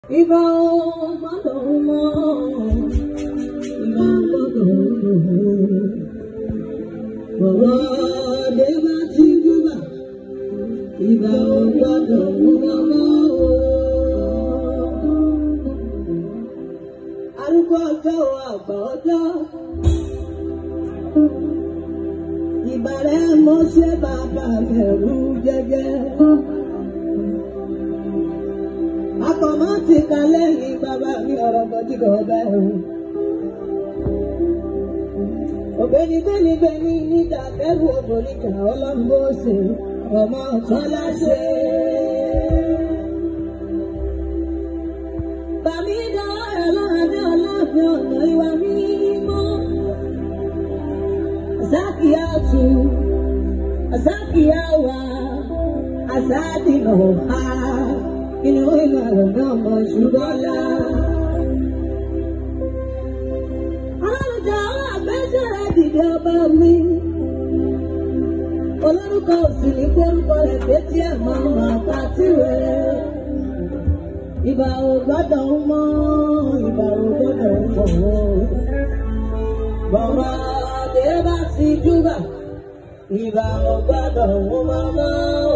Iba o madomo, iba madomo. Baba deba tijuba, iba o madomo. Arúgbó ọjọ́ àgbà ọjọ́, ìbàrẹ̀ mọ́ṣẹ́ bàbá ẹ̀rù jẹ́jẹ́. Akọ̀mọ́ ti kalẹ̀ ní bàbá mi ọ̀rọ̀ bọ́jú gọ̀ọ́bá ẹ̀rù. Ògbénigbénigbéni níta kẹ́rù òbòníkà ọlọ́mbó ṣe ọmọ Tọ́lá ṣe. Bàmí dáwọ́ ẹ̀ lọ́hàdé ọlọ́fẹ́ ọ̀nà ìwà mímọ́. Àsákìyàtù, àsákìyàwá, àsádìnà ọ̀há. Inú àlọ́ náà mọ̀ ṣùgbọ́n lá. Alárùjá àgbẹ́sẹ̀rẹ̀ dìde ọba mi. Olórúkọ òsì ní kórúkọ rẹ̀ pétí ẹ̀ mọ́ àpàtì rẹ̀. Ìbà ò gbọ́dọ̀ mọ́, ìbà ò gbọ́dọ̀ mọ́. Bọ̀wọ̀ ọdẹ bá ti júbà, ìbà ò gbọ́dọ̀ mọ́ mọ́.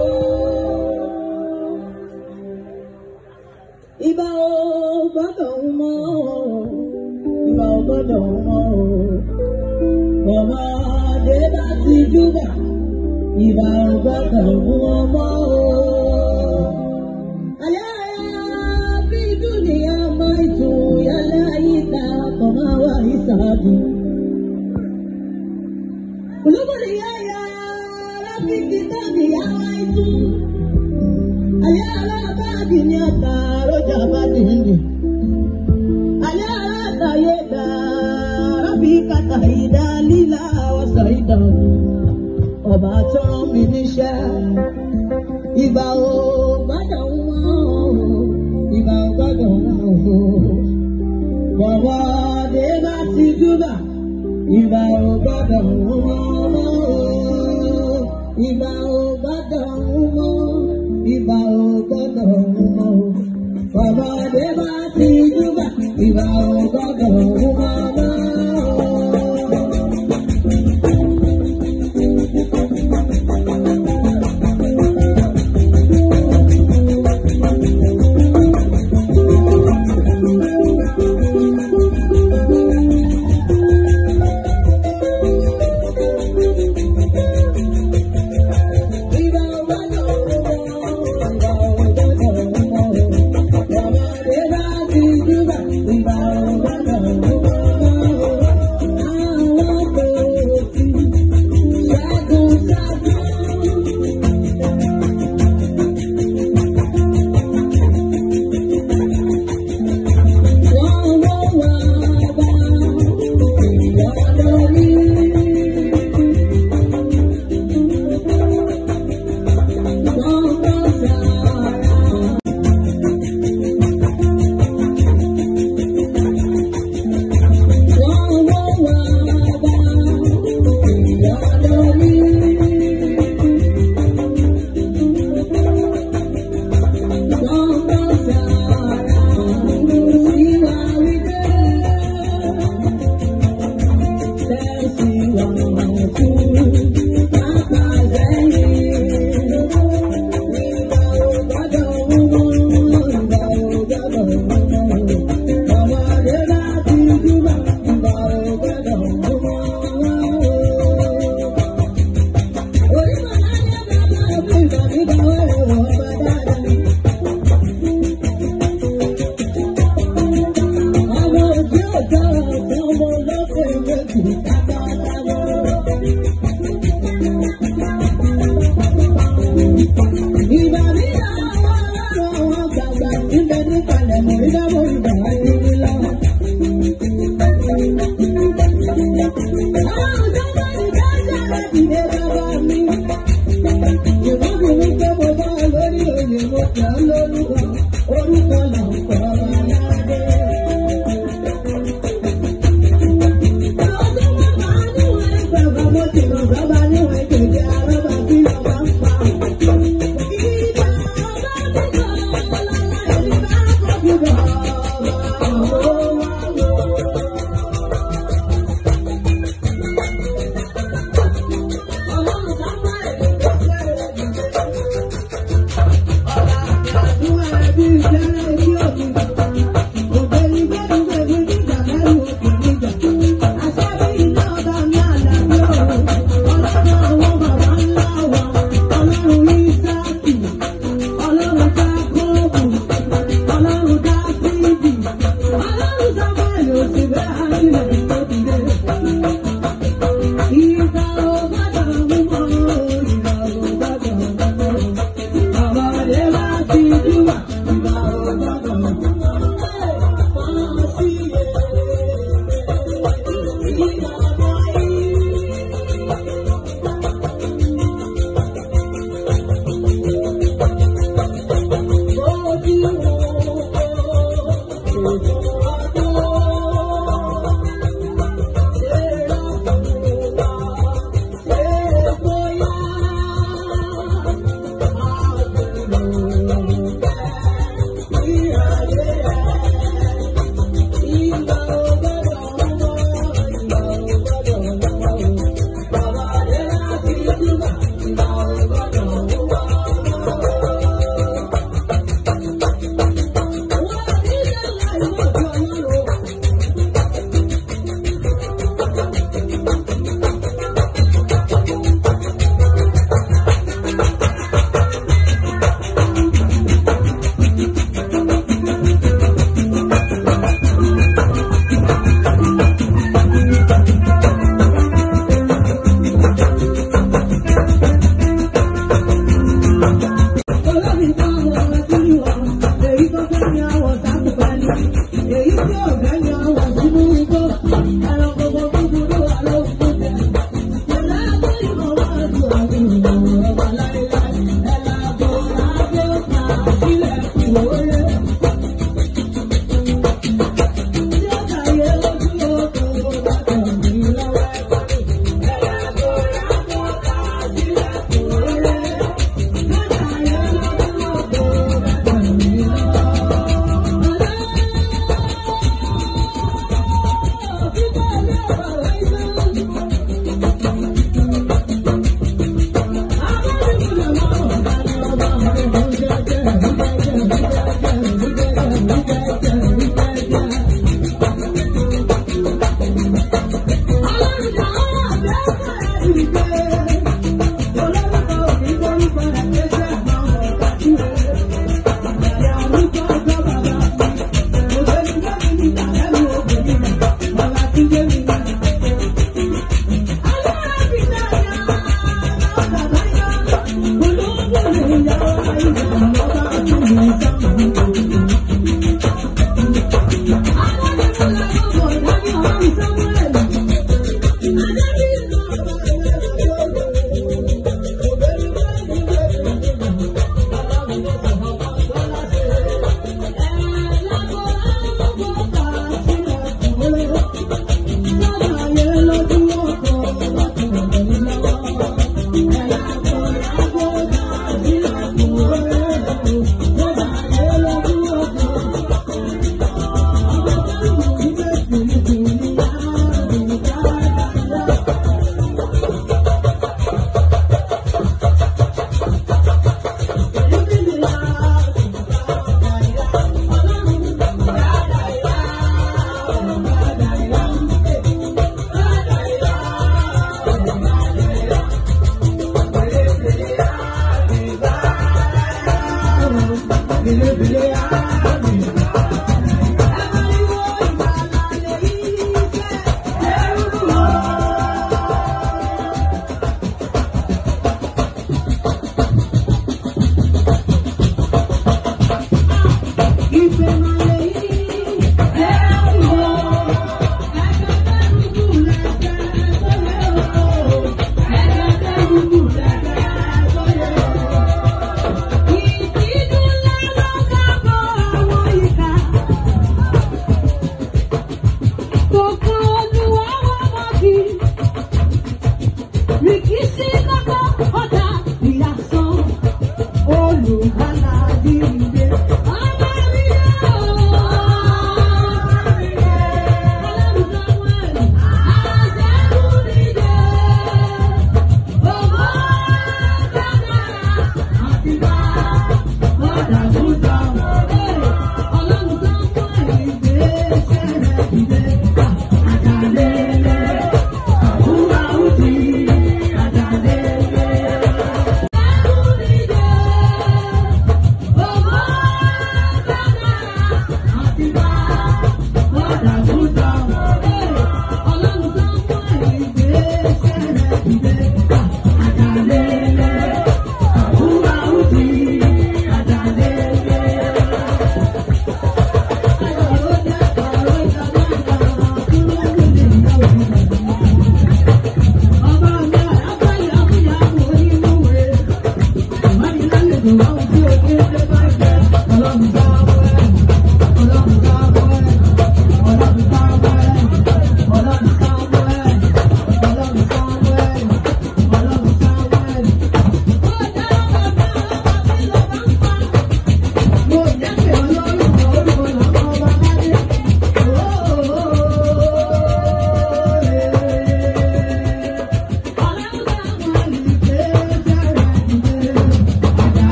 Ìbà ò gbọ́dọ̀ mọ́, ìbà ò gbọ́dọ̀ mọ́. Bọ̀wọ̀ ọdẹ bá ti júbà, ìbà ò gbọ́dọ̀ mọ́ mọ́. Ọba tó rán mi níṣẹ́, ìbà ò gbọ́dọ̀ wọ́n, ìbà ò gbọ́dọ̀ wọ́n. Bọ̀wọ̀ ọdẹ bá ti júbà, ìbà ò gbọ́dọ̀ wọ́n. Ìbà ò gbọ́dọ̀ wọ́n, ìbà ò gbọ́dọ̀ wọ́n. Bọ̀wọ̀ ọdẹ bá ti júbà, ìbà ò gbọ́dọ̀ wọ́n. You Thank you.